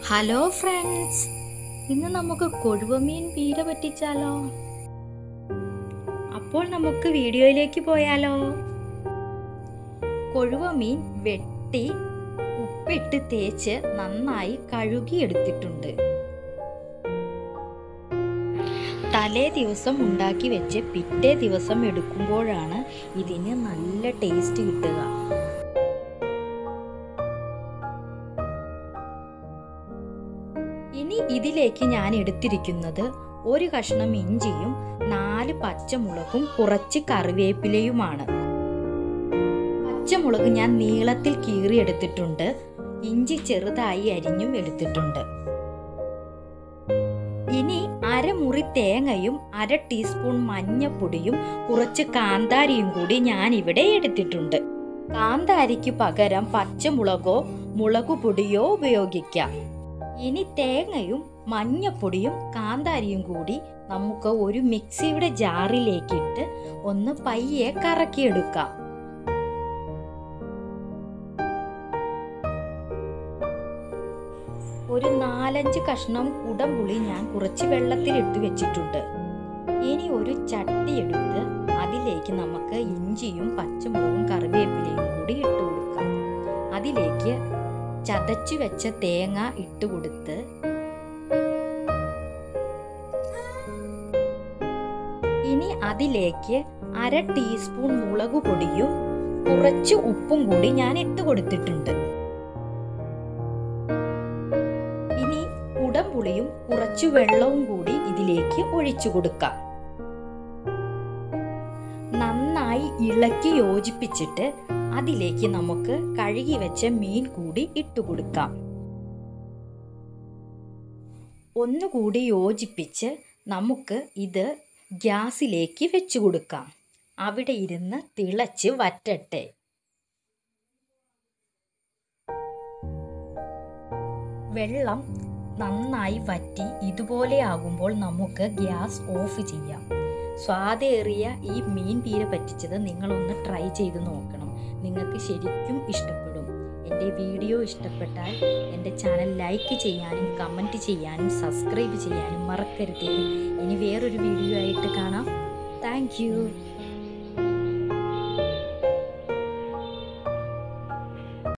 Hello friends, ഇന്ന് നമുക്ക് കൊഴുവമീൻ പീര പറ്റിച്ചാലോ? അപ്പോൾ നമുക്ക് വീഡിയോയിലേക്ക് പോയാലോ? കൊഴുവമീൻ വെട്ടി ഉപ്പിട്ട് തേച്ച് നന്നായി കഴുകിയെടുത്തിട്ടുണ്ട്. തലേ ദിവസം ഉണ്ടാക്കി വെച്ച് പിറ്റേ ദിവസം എടുക്കുമ്പോഴാണ് ഇതിന് നല്ല ടേസ്റ്റ് കിട്ടുക. ഇനി ഇതിലേക്ക് ഞാൻ എടുത്തിരിക്കുന്നത് ഒരു കഷ്ണം ഇഞ്ചിയും 4 പച്ചമുളകും കുറച്ച് കറിവേപ്പിലയുമാണ്. പച്ചമുളക് ഞാൻ നീളത്തിൽ കീറി എടുത്തിട്ടുണ്ട്. ഇഞ്ചി ചെറുതായി അരിഞ്ഞും എടുത്തിട്ടുണ്ട്. ഇനി അരമുറി തേങ്ങയും 1/2 ടീസ്പൂൺ മഞ്ഞപ്പൊടിയും കുറച്ച് കാന്താരിയും കൂടി ഞാൻ ഇവിടെ എടുത്തിട്ടുണ്ട്. കാന്താരിക്ക് പകരം പച്ചമുളകോ മുളകുപൊടിയോ ഉപയോഗിക്കാം. ഇനി തേങ്ങയും മഞ്ഞപ്പൊടിയും കാന്താരിയും കൂടി നമുക്ക് ഒരു മിക്സിയുടെ ജാറിലേക്കിട്ട് ഒന്ന് പയ്യെ കറക്കിയെടുക്കാം. ഒരു 4-5 കഷ്ണം കുടംപുളി ഞാൻ കുറച്ച് വെള്ളത്തിലിട്ട് വെച്ചിട്ടുണ്ട്. ഇനി ഒരു ചട്ടി എടുത്ത് അതിലേക്ക് നമുക്ക് ഇഞ്ചിയും പച്ചമുളകും കറിവേപ്പിലയും കൂടി ഇട്ട് കൊടുക്കാം. അതിലേക്ക് ചതച്ചു വെച്ച തേങ്ങ ഇട്ട് കൊടുത്ത് ഇനി അതിലേക്ക് 1/2 ടീസ്പൂൺ മുളക് പൊടിയും കുറച്ച് ഉപ്പും കൂടി ഞാൻ ഇട്ട് കൊടുത്തിട്ടുണ്ട്. ഇനി കുടംപുളിയും കുറച്ച് വെള്ളവും കൂടി ഇതിലേക്ക് ഒഴിച്ചു കൊടുക്കാം. നന്നായി ഇളക്കി യോജിപ്പിച്ചിട്ട് അതിലേക്ക് നമുക്ക് കഴുകി വെച്ച മീൻ കൂടി ഇട്ടു കൊടുക്കാം. ഒന്നുകൂടി യോജിപ്പിച്ച് നമുക്ക് ഇത് ഗ്യാസിലേക്ക് വെച്ചു കൊടുക്കാം. അവിടെ ഇരുന്ന് തിളച്ച് വറ്റട്ടെ. വെള്ളം നന്നായി വറ്റി ഇതുപോലെ ആകുമ്പോൾ നമുക്ക് ഗ്യാസ് ഓഫ് ചെയ്യാം. സ്വാദേറിയ ഈ മീൻ പീര പറ്റിച്ചത് നിങ്ങളൊന്ന് ട്രൈ ചെയ്ത് നോക്കണം. നിങ്ങൾക്ക് ശരിക്കും ഇഷ്ടപ്പെടും. എൻ്റെ വീഡിയോ ഇഷ്ടപ്പെട്ടാൽ എൻ്റെ ചാനൽ ലൈക്ക് ചെയ്യാനും കമൻറ്റ് ചെയ്യാനും സബ്സ്ക്രൈബ് ചെയ്യാനും മറക്കരുത്. ഇനി വേറൊരു വീഡിയോ ആയിട്ട് കാണാം. Thank U.